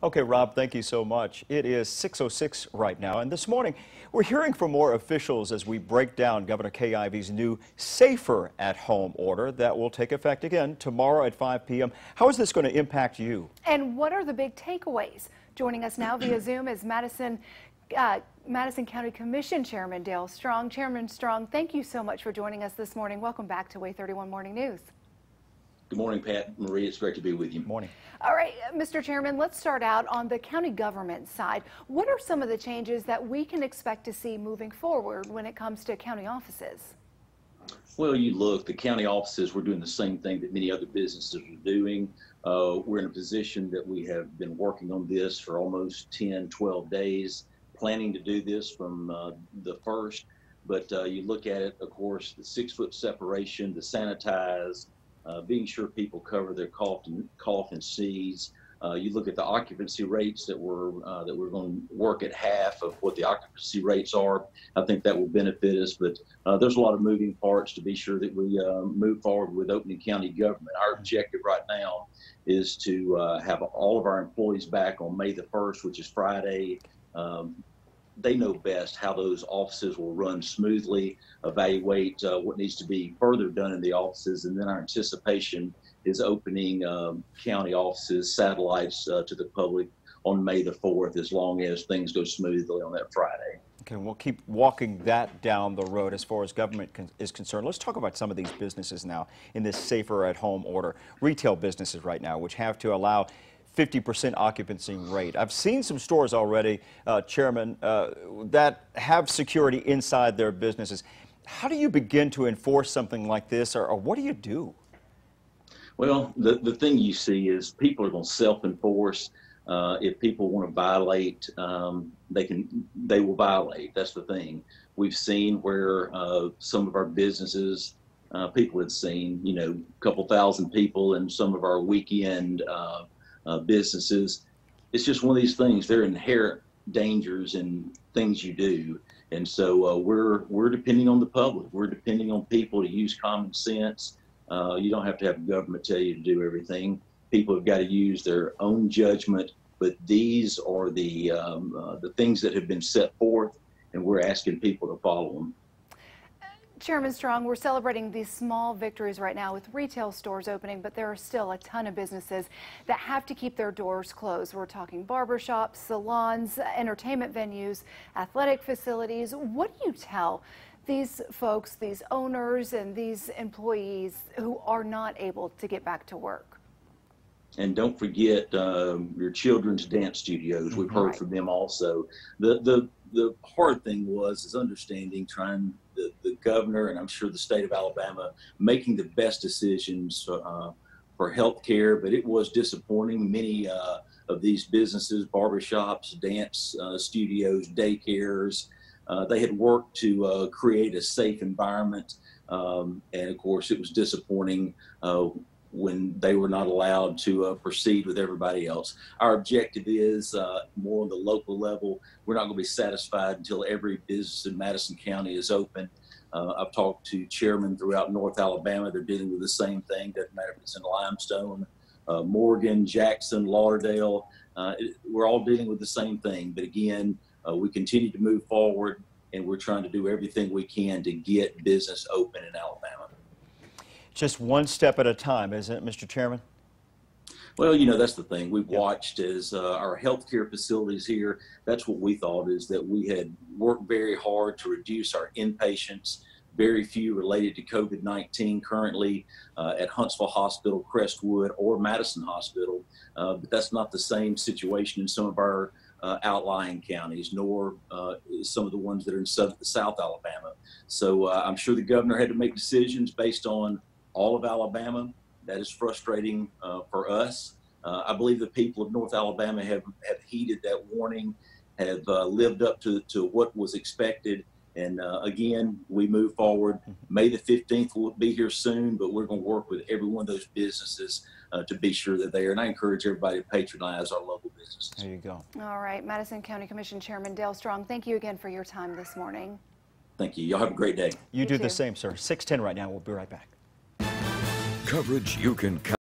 Okay, Rob, thank you so much. It is 6:06 right now, and this morning we're hearing from more officials as we break down Governor Kay Ivey's new Safer at Home order that will take effect again tomorrow at 5 p.m. How is this going to impact you? And what are the big takeaways? Joining us now via Zoom is Madison County Commission Chairman Dale Strong. Chairman Strong, thank you so much for joining us this morning. Welcome back to Way 31 Morning News. Good morning, Pat, Marie. It's great to be with you. Morning. All right, Mr. Chairman, let's start out on the county government side. What are some of the changes that we can expect to see moving forward when it comes to county offices? Well, you look, the county offices, we're doing the same thing that many other businesses are doing. We're in a position that we have been working on this for almost 10, 12 days, planning to do this from the first. But you look at it, of course, the 6-foot separation, the sanitize, being sure people cover their cough and sneeze. You look at the occupancy rates that we're going to work at half of what the occupancy rates are. I think that will benefit us, but there's a lot of moving parts to be sure that we move forward with opening county government. Our objective right now is to have all of our employees back on May the 1st, which is Friday. They know best how those offices will run smoothly, evaluate what needs to be further done in the offices, and then our anticipation is opening county offices, satellites to the public on May the 4th, as long as things go smoothly on that Friday. Okay, we'll keep walking that down the road as far as government is concerned. Let's talk about some of these businesses now in this Safer at Home order. Retail businesses right now, which have to allow 50% occupancy rate. I've seen some stores already, Chairman, that have security inside their businesses. How do you begin to enforce something like this, or what do you do? Well, the thing you see is people are going to self-enforce. If people want to violate, they will violate. That's the thing. We've seen where some of our businesses, people had seen, a couple thousand people in some of our weekend businesses. It's just one of these things. There are inherent dangers in things you do, and so we're depending on the public. We're depending on people to use common sense. You don't have to have government tell you to do everything. People have got to use their own judgment. But these are the things that have been set forth, and we're asking people to follow them. Chairman Strong, we're celebrating these small victories right now with retail stores opening, but there are still a ton of businesses that have to keep their doors closed. We're talking barbershops, salons, entertainment venues, athletic facilities. What do you tell these folks, these owners, and these employees who are not able to get back to work? And don't forget your children's dance studios. We've heard from them also. The hard thing is understanding, trying the governor, and I'm sure the state of Alabama, making the best decisions for health care, but it was disappointing. Many of these businesses, barbershops, dance studios, daycares, they had worked to create a safe environment, and of course it was disappointing when they were not allowed to proceed with everybody else. Our objective is more on the local level. We're not going to be satisfied until every business in Madison County is open. I've talked to chairmen throughout North Alabama. They're dealing with the same thing. Doesn't matter if it's in Limestone, Morgan, Jackson, Lauderdale. We're all dealing with the same thing. But again, we continue to move forward, and we're trying to do everything we can to get business open in Alabama. Just one step at a time, isn't it, Mr. Chairman? Well, that's the thing. We've watched as our healthcare facilities here, that's what we thought, is that we had worked very hard to reduce our inpatients, very few related to COVID-19 currently at Huntsville Hospital, Crestwood, or Madison Hospital. But that's not the same situation in some of our outlying counties, nor some of the ones that are in South Alabama. So I'm sure the governor had to make decisions based on all of Alabama. That is frustrating for us. I believe the people of North Alabama have heeded that warning, have lived up to what was expected. And again, we move forward. May the 15th will be here soon, but we're going to work with every one of those businesses to be sure that they are. And I encourage everybody to patronize our local businesses. There you go. All right, Madison County Commission Chairman Dale Strong, thank you again for your time this morning. Thank you. Y'all have a great day. You do the same, sir. 6:10 right now. We'll be right back. Coverage you can count.